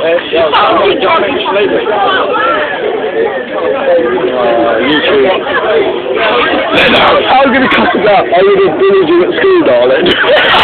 YouTube. I was going to cut it out. I would have bullied you at school, darling.